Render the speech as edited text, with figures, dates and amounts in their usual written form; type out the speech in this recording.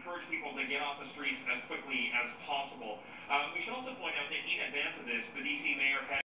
encourage people to get off the streets as quickly as possible. We should also point out that in advance of this, the D.C. mayor had